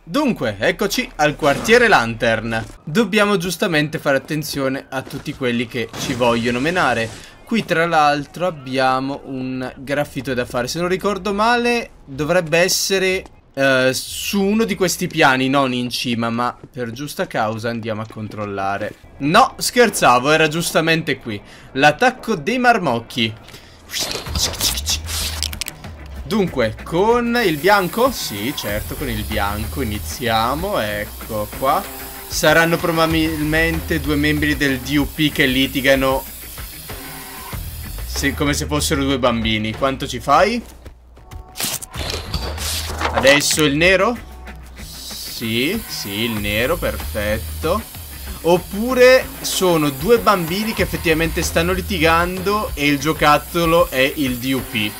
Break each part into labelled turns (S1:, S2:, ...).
S1: Dunque, eccoci al quartiere Lantern. Dobbiamo giustamente fare attenzione a tutti quelli che ci vogliono menare. Qui tra l'altro abbiamo un graffito da fare. Se non ricordo male dovrebbe essere su uno di questi piani, non in cima, ma per giusta causa andiamo a controllare. No, scherzavo, era giustamente qui. L'attacco dei marmocchi. Dunque, con il bianco? Sì, certo, con il bianco iniziamo, ecco qua. Saranno probabilmente due membri del DUP che litigano come se fossero due bambini. Quanto ci fai? Adesso il nero? Sì, sì, il nero, perfetto. Oppure sono due bambini che effettivamente stanno litigando e il giocattolo è il DUP.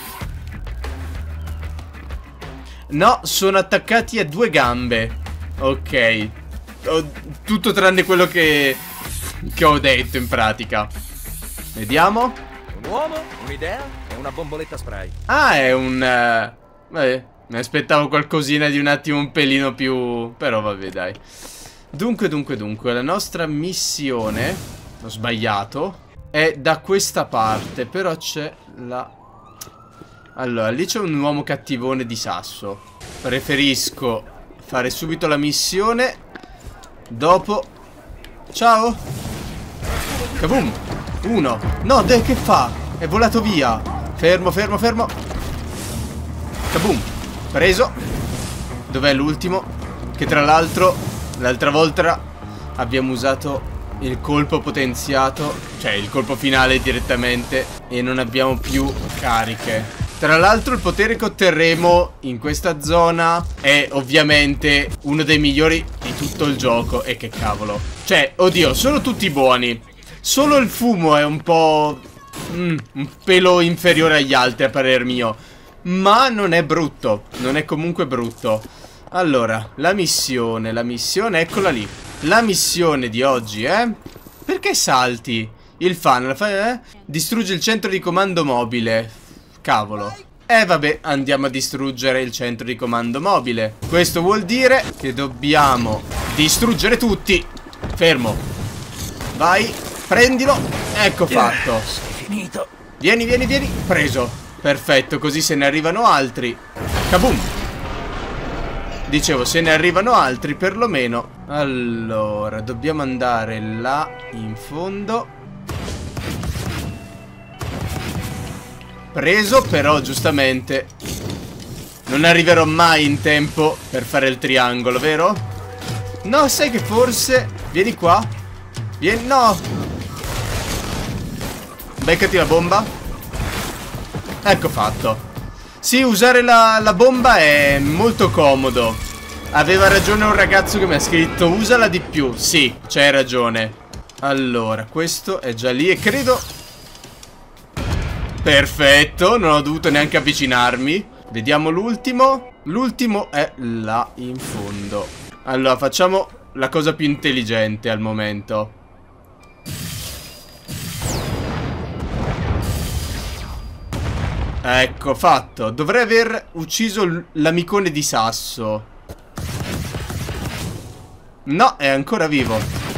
S1: No, sono attaccati a due gambe. Ok. Tutto tranne quello che ho detto in pratica. Vediamo.
S2: Un uomo, un'idea e una bomboletta spray.
S1: Ah, è un... vabbè, mi aspettavo qualcosina di un attimo un pelino più... Però vabbè, dai. Dunque, la nostra missione... Ho sbagliato. È da questa parte, però c'è la... Allora, lì c'è un uomo cattivone di sasso. Preferisco fare subito la missione. Dopo. Ciao. Kaboom. Uno. No, dai, che fa? È volato via. Fermo, fermo, fermo. Kaboom. Preso. Dov'è l'ultimo? Che tra l'altro l'altra volta abbiamo usato il colpo potenziato, cioè il colpo finale direttamente, e non abbiamo più cariche. Tra l'altro il potere che otterremo in questa zona è ovviamente uno dei migliori di tutto il gioco. E che cavolo. Cioè, oddio, sono tutti buoni. Solo il fumo è un po'... un pelo inferiore agli altri a parer mio. Ma non è brutto. Non è comunque brutto. Allora, la missione, eccola lì. La missione di oggi è... Perché salti? Il fan, distrugge il centro di comando mobile. Cavolo. Vabbè, andiamo a distruggere il centro di comando mobile. Questo vuol dire che dobbiamo distruggere tutti. Fermo. Vai, prendilo. Ecco fatto.
S2: Sei finito.
S1: Vieni, vieni, vieni. Preso. Perfetto, così se ne arrivano altri. Kaboom. Dicevo, se ne arrivano altri perlomeno. Allora, dobbiamo andare là in fondo. Preso, però giustamente non arriverò mai in tempo per fare il triangolo, vero? No, sai che forse... Vieni qua. Vieni, no. Beccati la bomba. Ecco fatto. Sì, usare la bomba è molto comodo. Aveva ragione un ragazzo che mi ha scritto usala di più. Sì, c'hai ragione. Allora, questo è già lì e credo... Perfetto, non ho dovuto neanche avvicinarmi. Vediamo l'ultimo. L'ultimo è là in fondo. Allora, facciamo la cosa più intelligente al momento. Ecco, fatto. Dovrei aver ucciso l'amicone di sasso. No, è ancora vivo.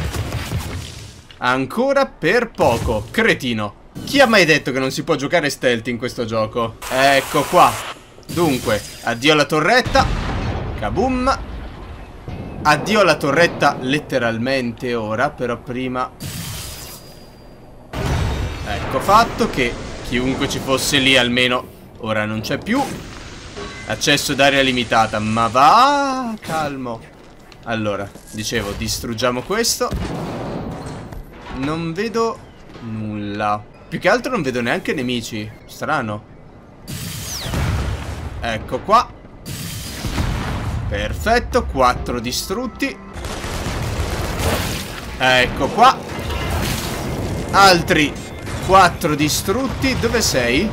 S1: Ancora per poco. Cretino. Chi ha mai detto che non si può giocare stealth in questo gioco? Ecco qua. Dunque, addio alla torretta. Kaboom. Addio alla torretta letteralmente ora. Però prima... Ecco fatto che chiunque ci fosse lì almeno ora non c'è più. Accesso d'area limitata. Ma va, calmo. Allora, dicevo, distruggiamo questo. Non vedo nulla. Più che altro non vedo neanche nemici. Strano. Ecco qua. Perfetto, 4 distrutti. Ecco qua. Altri 4 distrutti. Dove sei?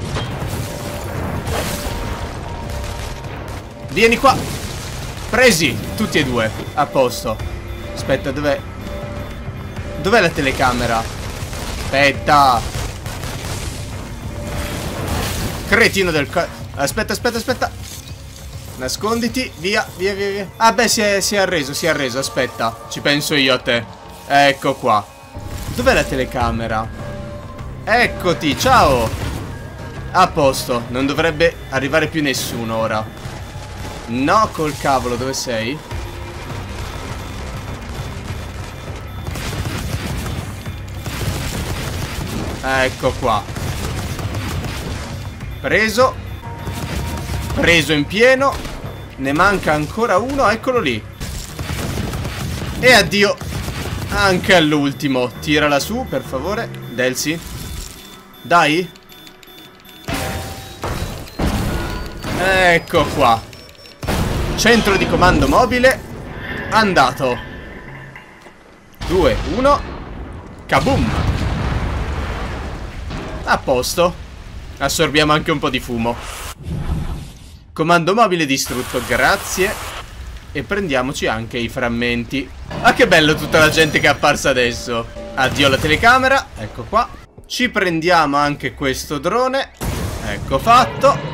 S1: Vieni qua. Presi, tutti e due. A posto. Aspetta, dov'è? Dov'è la telecamera? Aspetta. Cretino del Aspetta, aspetta, aspetta. Nasconditi, via, via, via, via. Ah beh, si è arreso, aspetta. Ci penso io a te. Ecco qua. Dov'è la telecamera? Eccoti, ciao. A posto, non dovrebbe arrivare più nessuno ora. No, col cavolo, dove sei? Ecco qua. Preso. Preso in pieno. Ne manca ancora uno, eccolo lì. E addio anche all'ultimo. Tirala su, per favore, Delsi. Dai. Ecco qua. Centro di comando mobile. Andato. 2, 1. Kaboom. A posto. Assorbiamo anche un po' di fumo. Comando mobile distrutto, grazie. E prendiamoci anche i frammenti. Ah, che bello tutta la gente che è apparsa adesso. Addio alla telecamera. Ecco qua. Ci prendiamo anche questo drone. Ecco fatto.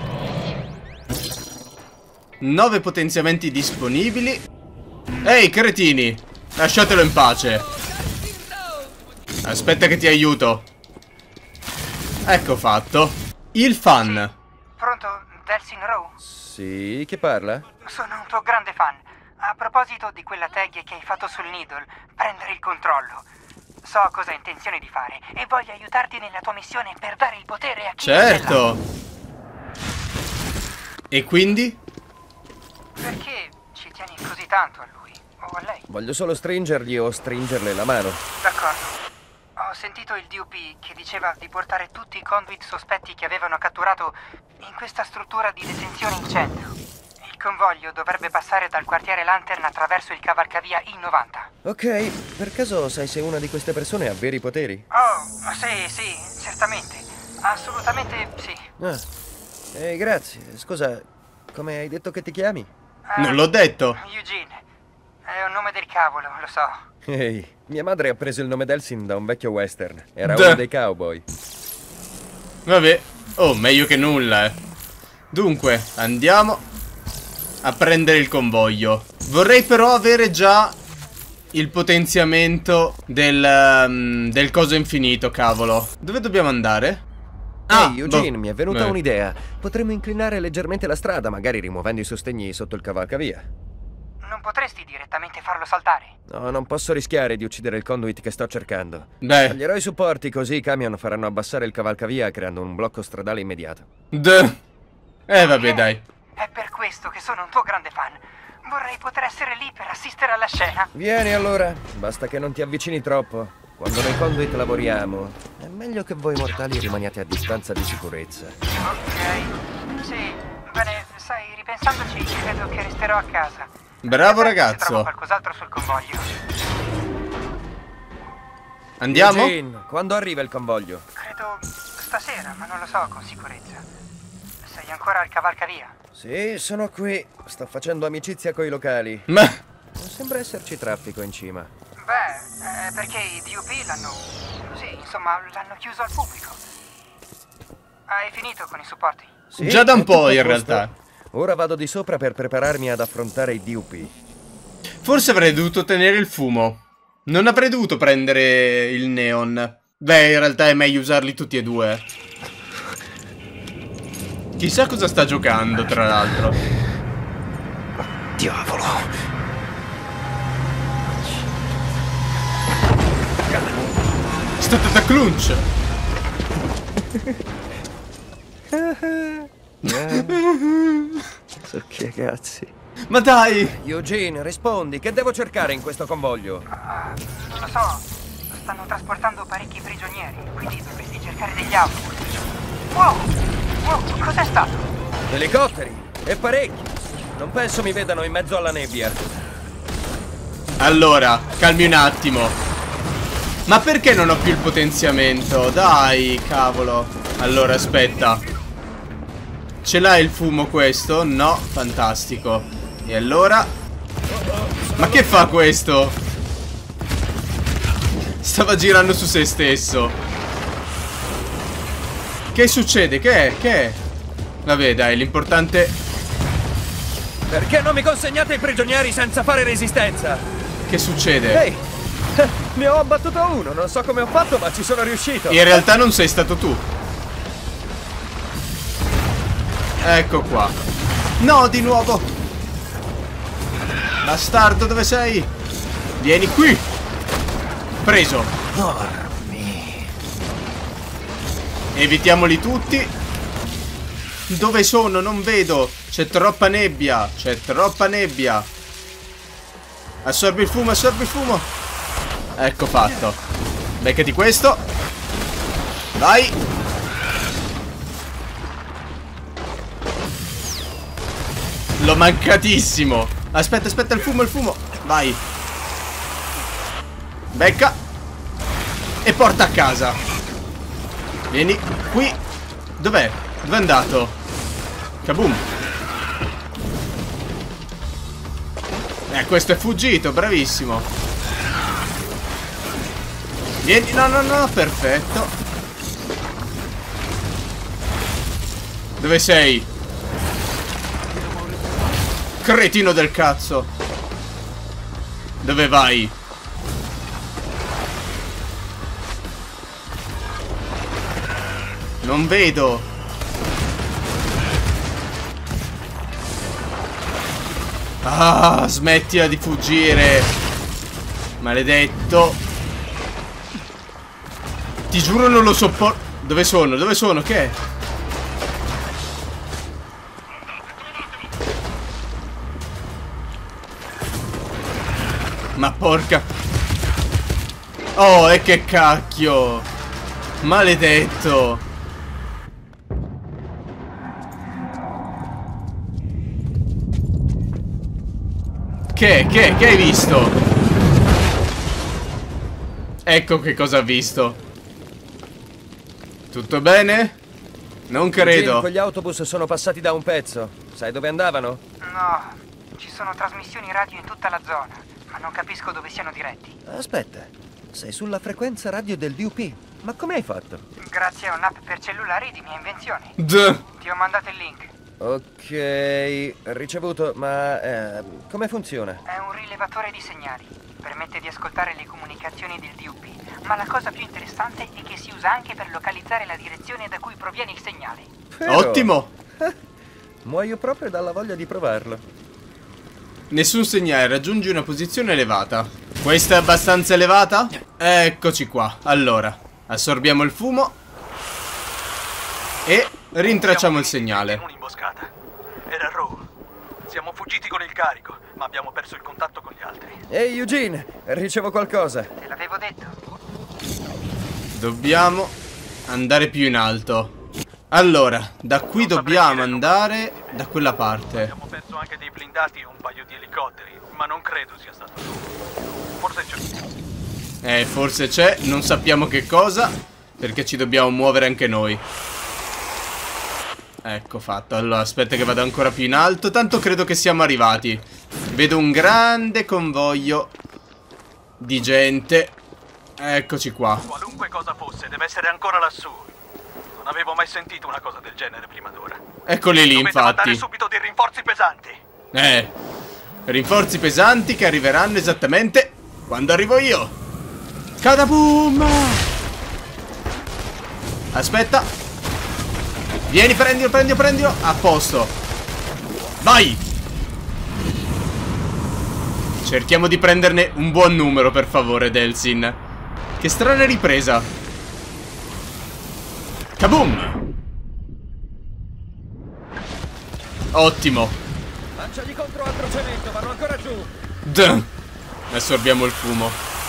S1: 9 potenziamenti disponibili. Ehi, cretini, lasciatelo in pace. Aspetta che ti aiuto. Ecco fatto. Il fan.
S3: Pronto, Delsin Rowe?
S2: Sì, chi parla?
S3: Sono un tuo grande fan. A proposito di quella tag che hai fatto sul Needle, prendere il controllo. So cosa hai intenzione di fare e voglio aiutarti nella tua missione per dare il potere a chi
S1: certo. E quindi?
S3: Perché ci tieni così tanto a lui o a lei?
S2: Voglio solo stringergli o stringerle la mano.
S3: D'accordo. Ho sentito il DUP che diceva di portare tutti i conduit sospetti che avevano catturato in questa struttura di detenzione in centro. Il convoglio dovrebbe passare dal quartiere Lantern attraverso il cavalcavia I-90.
S2: Ok, per caso sai se una di queste persone ha veri poteri?
S3: Oh, sì, certamente. Assolutamente sì.
S2: Ah, grazie. Scusa, come hai detto che ti chiami?
S1: Non l'ho detto.
S3: Eugene. È un nome del cavolo, lo so.
S2: Ehi, mia madre ha preso il nome Delsin da un vecchio western. Era
S1: Duh.
S2: uno dei cowboy.
S1: Vabbè. Oh, meglio che nulla, Dunque, andiamo a prendere il convoglio. Vorrei però avere già il potenziamento del coso infinito, cavolo. Dove dobbiamo andare?
S2: Ehi, Eugene,
S1: boh.
S2: mi è venuta un'idea. Potremmo inclinare leggermente la strada, magari rimuovendo i sostegni sotto il cavalcavia.
S3: Non potresti direttamente farlo saltare?
S2: No, non posso rischiare di uccidere il conduit che sto cercando.
S1: Beh.
S2: Taglierò i supporti, così i camion faranno abbassare il cavalcavia creando un blocco stradale immediato.
S1: Vabbè, dai.
S3: È per questo che sono un tuo grande fan. Vorrei poter essere lì per assistere alla scena.
S2: Vieni allora, basta che non ti avvicini troppo. Quando noi conduit lavoriamo, è meglio che voi mortali rimaniate a distanza di sicurezza.
S3: Ok. Sì, bene, sai, ripensandoci, credo che resterò a casa.
S1: Bravo
S3: Se trovo
S1: ragazzo.
S3: qualcos'altro sul convoglio.
S1: Andiamo?
S2: Eugene, quando arriva il convoglio?
S3: Credo stasera, ma non lo so con sicurezza. Sei ancora al cavalcavia?
S2: Sì, sono qui. Sto facendo amicizia coi locali.
S1: Ma...
S2: Non sembra esserci traffico in cima.
S3: Beh, perché i DUP l'hanno... Sì, insomma, l'hanno chiuso al pubblico. Hai finito con i supporti?
S2: Sì,
S1: Già da un
S2: è
S1: po'
S2: tutto a
S1: in
S2: posto.
S1: realtà.
S2: Ora vado di sopra per prepararmi ad affrontare i DUP.
S1: Forse avrei dovuto tenere il fumo. Non avrei dovuto prendere il neon. Beh, in realtà è meglio usarli tutti e due. Chissà cosa sta giocando, tra l'altro.
S2: Diavolo.
S1: Stata da clunch.
S2: So che cazzi.
S1: Ma dai.
S2: Eugene, rispondi, che devo cercare in questo convoglio?
S3: Non lo so. Stanno trasportando parecchi prigionieri, quindi dovresti cercare degli autobus. Wow, cos'è stato?
S2: Elicotteri, e parecchi. Non penso mi vedano in mezzo alla nebbia.
S1: Allora, calmi un attimo. Ma perché non ho più il potenziamento? Dai, cavolo. Allora, aspetta. Ce l'ha il fumo questo? No, fantastico. E allora? Ma che fa questo? Stava girando su se stesso. Che succede? Che è? Che è? Vabbè, dai, l'importante
S2: Perché non mi consegnate i prigionieri senza fare resistenza?
S1: Che succede?
S2: Ehi, ne ho abbattuto uno, non so come ho fatto, ma ci sono riuscito.
S1: In realtà non sei stato tu. Ecco qua. No, di nuovo. Bastardo, dove sei? Vieni qui. Preso. Evitiamoli tutti. Dove sono? Non vedo. C'è troppa nebbia. C'è troppa nebbia. Assorbi il fumo, assorbi il fumo. Ecco fatto. Beccati questo. Vai. L'ho mancatissimo. Aspetta, aspetta, il fumo, il fumo. Vai. Becca. E porta a casa. Vieni qui. Dov'è? Dov'è andato? Kaboom. Questo è fuggito, bravissimo. Vieni, no, no, no, perfetto. Dove sei? Cretino del cazzo. Dove vai? Non vedo. Ah, smettila di fuggire. Maledetto. Ti giuro non lo sopporto. Dove sono? Dove sono? Che è? Ma porca. Oh, e che cacchio. Maledetto. Che hai visto? Ecco che cosa ha visto. Tutto bene? Non credo.
S2: Quegli autobus sono passati da un pezzo. Sai dove andavano?
S3: No, ci sono trasmissioni radio in tutta la zona, ma non capisco dove siano diretti.
S2: Aspetta, sei sulla frequenza radio del DUP. Ma come hai fatto?
S3: Grazie a un'app per cellulari di mia invenzione. Ti ho mandato il link.
S2: Ok, ricevuto, ma come funziona?
S3: È un rilevatore di segnali. Permette di ascoltare le comunicazioni del DUP, ma la cosa più interessante è che si usa anche per localizzare la direzione da cui proviene il segnale.
S2: Però...
S1: Ottimo.
S2: Muoio proprio dalla voglia di provarlo.
S1: Nessun segnale, raggiungi una posizione elevata. Questa è abbastanza elevata? Eccoci qua. Allora, assorbiamo il fumo e rintracciamo il segnale.
S4: Un'imboscata. Era Rowe. Siamo fuggiti con il carico, ma abbiamo perso il contatto con gli altri.
S2: Ehi Eugene, ricevo qualcosa.
S3: Te l'avevo detto.
S1: Dobbiamo andare più in alto. Allora, da qui dobbiamo andare da quella parte.
S4: Abbiamo perso anche dei blindati e un paio di elicotteri, ma non credo sia stato lui. Forse c'è.
S1: Forse c'è, non sappiamo che cosa, perché ci dobbiamo muovere anche noi. Ecco fatto. Allora, aspetta che vado ancora più in alto. Tanto credo che siamo arrivati. Vedo un grande convoglio di gente. Eccoci qua.
S4: Qualunque cosa fosse, deve essere ancora lassù. Non avevo mai sentito una cosa del genere prima d'ora.
S1: Eccoli lì,
S4: Dovete mandare
S1: infatti.
S4: subito dei rinforzi pesanti.
S1: Rinforzi pesanti che arriveranno esattamente quando arrivo io. Cadaboom! Aspetta. Vieni, prendilo, prendilo, prendilo. A posto. Vai. Cerchiamo di prenderne un buon numero, per favore, Delsin. Che strana ripresa. Kaboom. Ottimo.
S2: Lanciagli contro altro cemento, vanno ancora giù.
S1: Assorbiamo il fumo.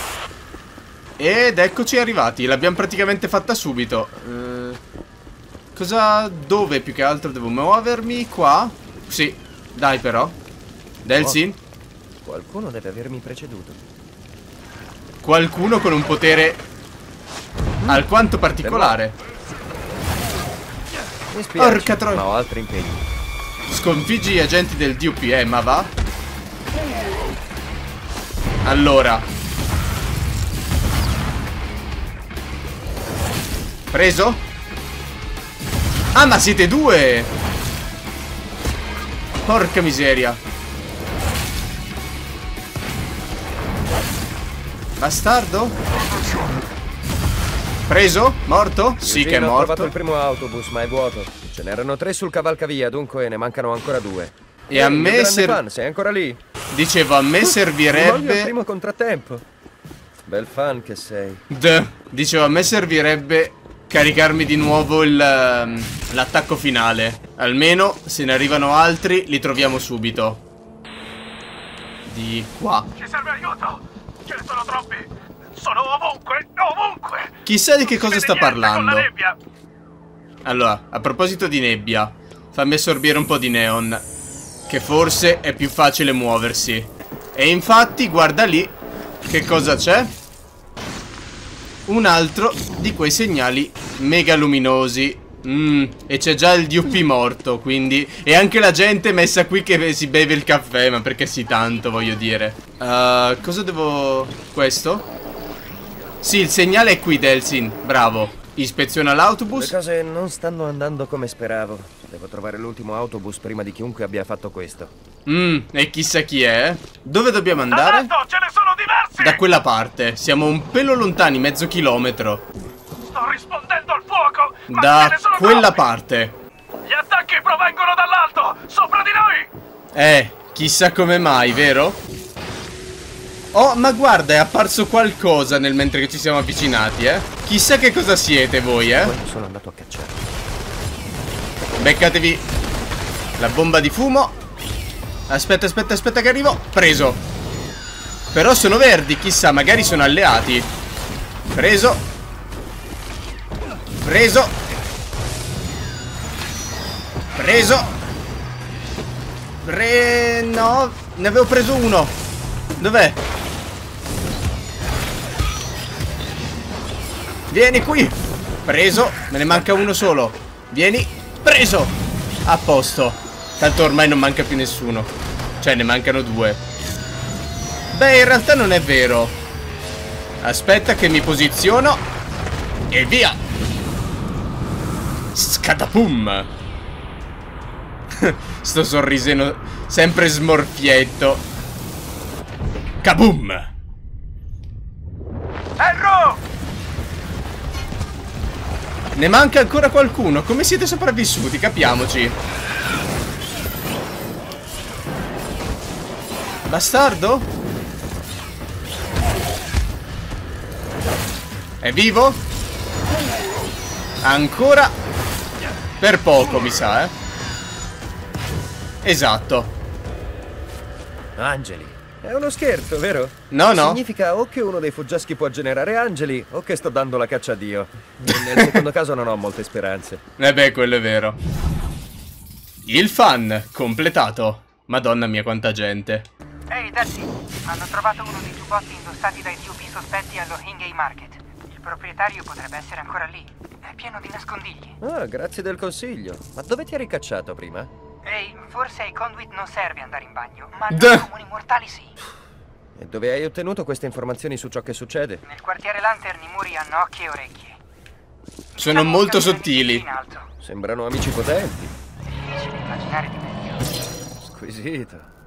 S1: Ed eccoci arrivati. L'abbiamo praticamente fatta subito. Cosa... Dove più che altro devo muovermi? Qua? Sì. Dai però. Delsin?
S2: Qualcuno deve avermi preceduto.
S1: Qualcuno con un potere alquanto particolare.
S2: Mi spiace,
S1: Porca troia.
S2: ma ho altri impegni.
S1: Sconfiggi gli agenti del DUP, ma va? Allora. Preso? Ah, ma siete due! Porca miseria. Bastardo. Preso? Morto? Sì che è
S2: Ho trovato
S1: morto.
S2: il primo autobus, ma è vuoto. Ce n'erano 3 sul cavalcavia, dunque ne mancano ancora 2.
S1: E a me
S2: fan, sei ancora lì?
S1: Dicevo, a me
S2: Voglio il
S1: servirebbe...
S2: primo contrattempo. Bel fan che sei.
S1: Dicevo, a me servirebbe caricarmi di nuovo l'attacco finale. Almeno, se ne arrivano altri, li troviamo subito. Di qua.
S4: Ci serve aiuto! Ce ne sono troppi! Sono ovunque! Ovunque!
S1: Chissà di che cosa sta
S4: Con la
S1: parlando.
S4: nebbia!
S1: Allora, a proposito di nebbia, fammi assorbire un po' di neon, che forse è più facile muoversi. E infatti, guarda lì, che cosa c'è? Un altro di quei segnali mega luminosi. E c'è già il DUP morto, quindi... E anche la gente messa qui che si beve il caffè, ma perché sì tanto, voglio dire. Cosa devo... Questo? Sì, il segnale è qui, Delsin, bravo. Ispeziona l'autobus.
S2: Le cose non stanno andando come speravo. Devo trovare l'ultimo autobus prima di chiunque abbia fatto questo.
S1: E chissà chi è. Dove dobbiamo andare?
S4: Esatto, ce ne sono diversi!
S1: Da quella parte. Siamo un pelo lontani, mezzo chilometro.
S4: Sto rispondendo al fuoco! Ma ce
S1: Da
S4: ne sono
S1: quella
S4: troppi!
S1: parte.
S4: Gli attacchi provengono dall'alto! Sopra di noi!
S1: Chissà come mai, vero? Oh, ma guarda, è apparso qualcosa mentre che ci siamo avvicinati, Chissà che cosa siete voi,
S2: Quando sono andato a cacciare.
S1: Beccatevi la bomba di fumo. Aspetta che arrivo. Preso. Però sono verdi, chissà, magari sono alleati. Preso. Preso. Preso. No, ne avevo preso uno. Dov'è? Vieni qui. Preso. Me ne manca uno solo. Vieni. Preso. A posto. Tanto ormai non manca più nessuno. Cioè ne mancano 2. Beh, in realtà non è vero. Aspetta che mi posiziono. E via. Scatapum. Sto sorrisino sempre smorfietto. Kaboom.
S4: Erro!
S1: Ne manca ancora qualcuno. Come siete sopravvissuti? Capiamoci. Bastardo? È vivo? Ancora? Per poco, mi sa, Esatto.
S2: Angeli. È uno scherzo, vero?
S1: No.
S2: Significa o che uno dei fuggiaschi può generare angeli, o che sto dando la caccia a Dio. Nel secondo caso non ho molte speranze.
S1: Beh, quello è vero. Il fan completato. Madonna mia, quanta gente.
S3: Ehi, Darcy, hanno trovato uno dei giubbotti indossati dai DUP sospetti allo Hingay Market. Il proprietario potrebbe essere ancora lì. È pieno di nascondigli.
S2: Ah, grazie del consiglio. Ma dove ti eri cacciato prima?
S3: Ehi, forse ai conduit non serve andare in bagno, ma noi comuni mortali sì.
S2: E dove hai ottenuto queste informazioni su ciò che succede?
S3: Nel quartiere Lantern i muri hanno occhi e orecchie.
S1: Sono
S3: Diciamo
S1: molto
S3: che è un
S1: sottili.
S3: edificio in alto.
S2: Sembrano amici potenti.
S3: Difficile immaginare di meglio.
S2: Squisito.